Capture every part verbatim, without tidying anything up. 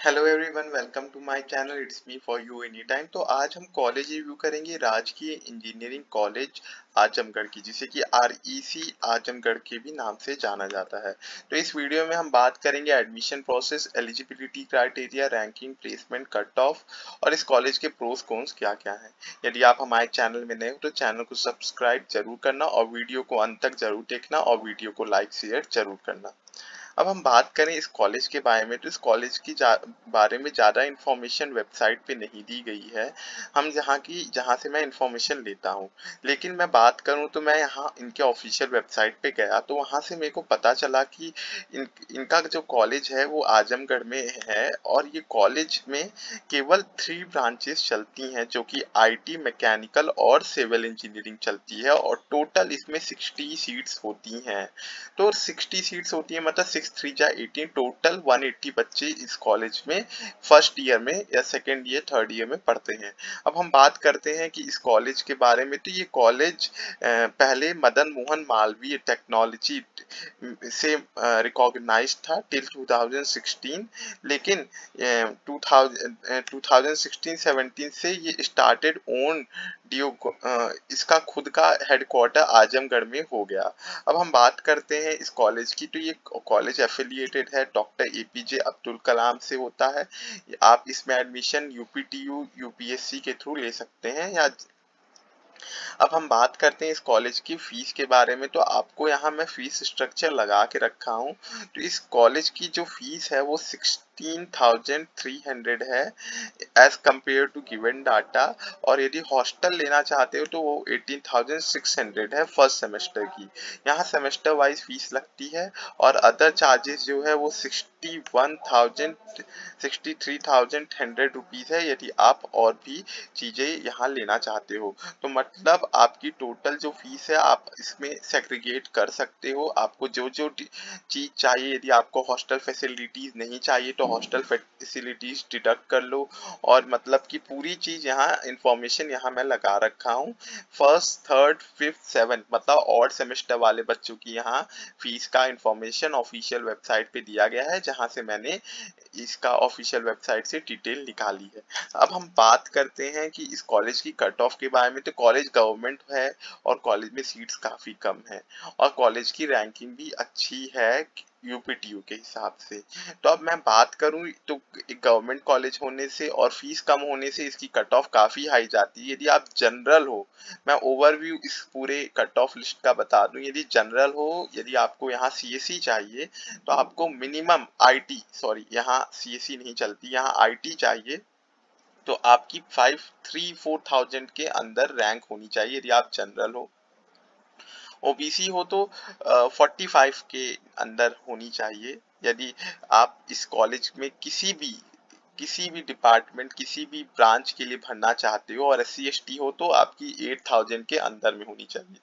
Hello everyone, welcome to my channel. It's me for you any time. तो आज हम college review करेंगे राजकीय इंजीनियरिंग कॉलेज आजमगढ़ की, जिसे कि आरईसी आजमगढ़ के भी नाम से जाना जाता है। तो इस वीडियो में हम बात करेंगे admission process, eligibility criteria, ranking, placement, cut off और इस कॉलेज के प्रोस कॉन्स क्या क्या हैं। यदि आप हमारे चैनल में नए हो तो चैनल को सब्सक्राइब जरूर करना और वीडियो को अंत तक जरूर देखना और वीडियो को लाइक शेयर जरूर करना। अब हम बात करें इस कॉलेज के बारे में, तो इस कॉलेज की बारे में ज़्यादा इन्फॉर्मेशन वेबसाइट पे नहीं दी गई है। हम जहाँ की जहाँ से मैं इन्फॉर्मेशन लेता हूँ, लेकिन मैं बात करूँ तो मैं यहाँ इनके ऑफिशियल वेबसाइट पे गया तो वहाँ से मेरे को पता चला कि इन इनका जो कॉलेज है वो आजमगढ़ में है और ये कॉलेज में केवल थ्री ब्रांचेस चलती हैं, जो कि आईटी, मैकेनिकल और सिविल इंजीनियरिंग चलती है और टोटल इसमें सिक्सटी सीट्स होती हैं। तो सिक्सटी सीट्स होती है, मतलब सिक्स थ्री जा एटीन, टोटल वन एट्टी बच्चे इस कॉलेज में फर्स्ट ईयर में या सेकेंड ईयर थर्ड ईयर में पढ़ते हैं। अब हम बात करते हैं कि इस कॉलेज के बारे में, तो ये कॉलेज पहले मदन मोहन मालवीय टेक्नोलॉजी से रिकॉग्नाइज था टिल टू थाउजेंड सिक्सटीन, लेकिन टू थाउजेंड सिक्सटीन सेवनटीन से ये स्टार्टेड ओन डियो, इसका खुद का हेडक्वार्टर आजमगढ़ में हो गया। अब हम बात करते हैं इस कॉलेज की, तो ये कॉलेज एफिलिएटेड है डॉक्टर एपीजे अब्दुल कलाम से होता है। आप इसमें एडमिशन यूपीटीयू यूपीएससी के थ्रू ले सकते हैं या। अब हम बात करते हैं इस कॉलेज की फीस के बारे में, तो आपको यहाँ मैं फीस स्ट्रक्चर लगा के रखा हूँ। तो इस कॉलेज की जो फीस है वो सिक्सटीन थाउजेंड थ्री हंड्रेड है as compare to given data, और यदि हॉस्टल लेना चाहते हो तो वो एटीन थाउजेंड सिक्स हंड्रेड है फर्स्ट सेमेस्टर की। यहाँ सेमेस्टर वाइज फीस लगती है और अदर चार्जेस जो है वो sixty one thousand sixty three thousand hundred rupees है, यदि आप और भी चीजें यहाँ लेना चाहते हो। तो मतलब आपकी टोटल जो फीस है आप इसमें सेग्रीगेट कर सकते हो। आपको जो जो चीज चाहिए, यदि आपको हॉस्टल फैसिलिटीज नहीं चाहिए तो हॉस्टल फैसिलिटीज डिडक्ट कर लो। और मतलब कि पूरी चीज यहाँ इंफॉर्मेशन यहाँ मैं लगा रखा हूँ। फर्स्ट, थर्ड, फिफ्थ, सेवन, मतलब ऑड सेमेस्टर वाले बच्चों की यहाँ फीस का इंफॉर्मेशन ऑफिशियल वेबसाइट पे दिया गया है, जहाँ से मैंने इसका ऑफिशियल वेबसाइट से डिटेल निकाली है। अब हम बात करते हैं कि इस कॉलेज की कट ऑफ के बारे में, तो कॉलेज गवर्नमेंट है और कॉलेज में सीट्स काफी कम है और कॉलेज की रैंकिंग भी अच्छी है यूपीटीयू के हिसाब से। तो अब मैं बात करूं तो एक गवर्नमेंट कॉलेज होने से और फीस कम होने से इसकी कट ऑफ काफी हाई जाती है। यदि आप जनरल हो, मैं ओवरव्यू इस पूरे कट ऑफ लिस्ट का बता दूं। यदि जनरल हो, यदि आपको यहाँ सीएससी चाहिए तो आपको मिनिमम आईटी, सॉरी यहाँ सीएससी नहीं चलती, यहाँ आईटी चाहिए तो आपकी फाइव थ्री फोर थाउजेंड के अंदर रैंक होनी चाहिए यदि आप जनरल हो। ओबीसी हो तो फोर्टी फाइव के अंदर होनी चाहिए। यदि आप इस कॉलेज में किसी भी किसी भी डिपार्टमेंट, किसी भी ब्रांच के लिए भरना चाहते हो और एस सी एस टी हो तो आपकी एट थाउजेंड के अंदर में होनी चाहिए।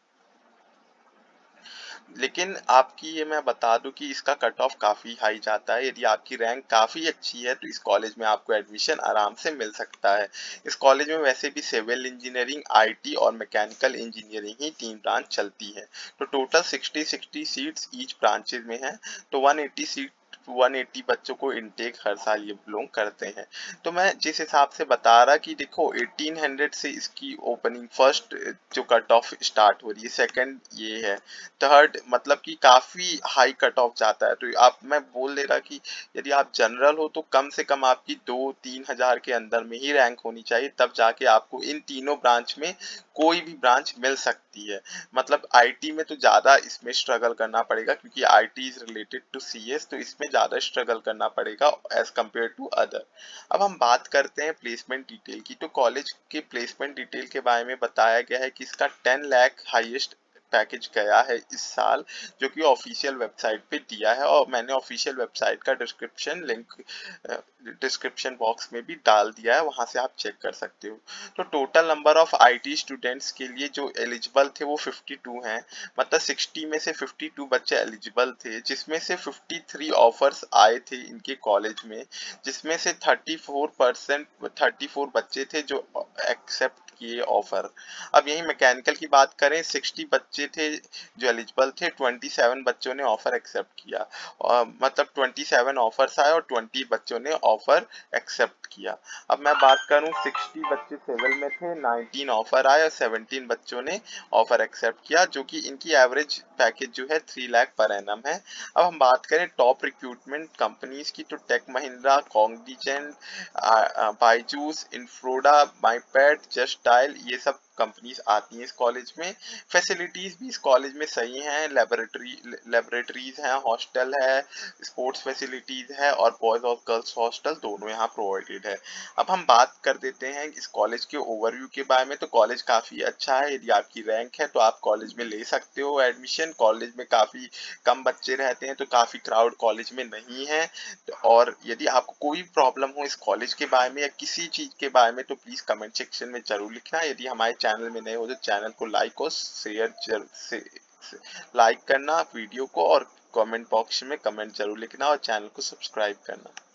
लेकिन आपकी ये मैं बता दूं कि इसका कट ऑफ काफी हाई जाता है। यदि आपकी रैंक काफी अच्छी है तो इस कॉलेज में आपको एडमिशन आराम से मिल सकता है। इस कॉलेज में वैसे भी सिविल इंजीनियरिंग, आईटी और मैकेनिकल इंजीनियरिंग ही तीन ब्रांच चलती है। तो total sixty sixty seats each branches में है, तो one eighty seat one eighty बच्चों को इनटेक हर साल ये लोग करते हैं। तो मैं जिस हिसाब से बता रहा कि देखो एटीन हंड्रेड से इसकी ओपनिंग फर्स्ट जो कट ऑफ स्टार्ट हो रही है, सेकंड ये है, थर्ड मतलब कि काफी हाई कट ऑफ जाता है। तो आप मैं बोल दे रहा कि यदि आप जनरल हो तो कम से कम आपकी दो तीन हजार के अंदर में ही रैंक होनी चाहिए, तब जाके आपको इन तीनों ब्रांच में कोई भी ब्रांच मिल सकती है। मतलब आईटी में तो ज्यादा इसमें स्ट्रगल करना पड़ेगा क्योंकि IT is related to CS, तो इसमें ज्यादा स्ट्रगल करना पड़ेगा एज कंपेयर टू अदर। अब हम बात करते हैं प्लेसमेंट डिटेल की, तो कॉलेज के प्लेसमेंट डिटेल के बारे में बताया गया है कि इसका टेन लाख हाईएस्ट पैकेज गया है इस साल, जो कि ऑफिशियल वेबसाइट पे दिया है और मैंने ऑफिशियल वेबसाइट का डिस्क्रिप्शन लिंक डिस्क्रिप्शन बॉक्स में भी डाल दिया है, वहां से आप चेक कर सकते हो। तो total number of IT students के लिए जो एलिजिबल थे वो फिफ्टी टू हैं, मतलब सिक्सटी में से फिफ्टी टू बच्चे एलिजिबल थे, जिसमें से फिफ्टी थ्री ऑफर्स आए थे इनके कॉलेज में, जिसमें से thirty four percent thirty four बच्चे थे जो एक्सेप्ट किए ऑफर। अब यही मैकेनिकल की बात करें, साठ बच्चे थे जो एलिजिबल थे, सत्ताईस बच्चों ने ऑफर एक्सेप्ट किया, और मतलब सत्ताईस ऑफर्स आए और बीस बच्चों ने ऑफर एक्सेप्ट किया। अब मैं बात करूं, साठ बच्चे सिविल में थे, उन्नीस ऑफर आए और सत्रह बच्चों ने ऑफर एक्सेप्ट किया, जो कि इनकी एवरेज पैकेज जो है तीन लाख पर एनम है। अब हम बात करें टॉप रिक्रूटमेंट कंपनीज की, तो टेक महिंद्रा, कॉग्निजेंट, बायजूस, इन्फ्रोडा, माईपैड, जस्ट डायल, ये सब कंपनीज आती हैं इस कॉलेज में। फैसिलिटीज भी इस कॉलेज में सही हैं, लेबोरेटरी लेबोरेटरीज हैं, हॉस्टल है, स्पोर्ट्स फैसिलिटीज है और बॉयज और गर्ल्स हॉस्टल दोनों यहाँ प्रोवाइडेड है। अब हम बात कर देते हैं इस कॉलेज के ओवरव्यू के बारे में। तो कॉलेज काफी अच्छा है, यदि आपकी रैंक है तो आप कॉलेज में ले सकते हो एडमिशन। कॉलेज में काफी कम बच्चे रहते हैं, तो काफी क्राउड कॉलेज में नहीं है। और यदि आपको कोई प्रॉब्लम हो इस कॉलेज के बारे में या किसी चीज के बारे में, तो प्लीज कमेंट सेक्शन में जरूर लिखना। यदि हमारे चैनल में नए हो तो चैनल को लाइक और शेयर जरूर से, से लाइक करना वीडियो को, और कमेंट बॉक्स में कमेंट जरूर लिखना और चैनल को सब्सक्राइब करना।